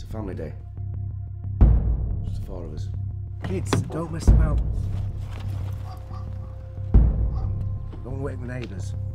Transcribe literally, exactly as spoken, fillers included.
Family day. Just the four of us. Kids, don't mess about. Don't wake the neighbours.